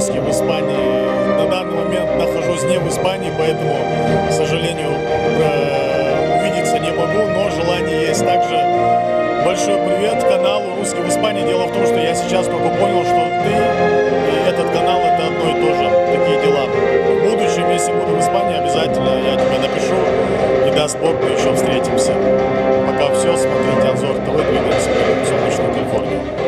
«Русский в Испании». На данный момент нахожусь не в Испании, поэтому, к сожалению, увидеться не могу, но желание есть. Также большой привет каналу «Русский в Испании». Дело в том, что я сейчас только понял, что ты и этот канал — это одно и то же. Такие дела. В будущем, если буду в Испании, обязательно я тебе напишу, и даст Бог, мы еще встретимся. Пока все, смотрите Анзор ТВ, двигаемся в солнечную Калифорнию.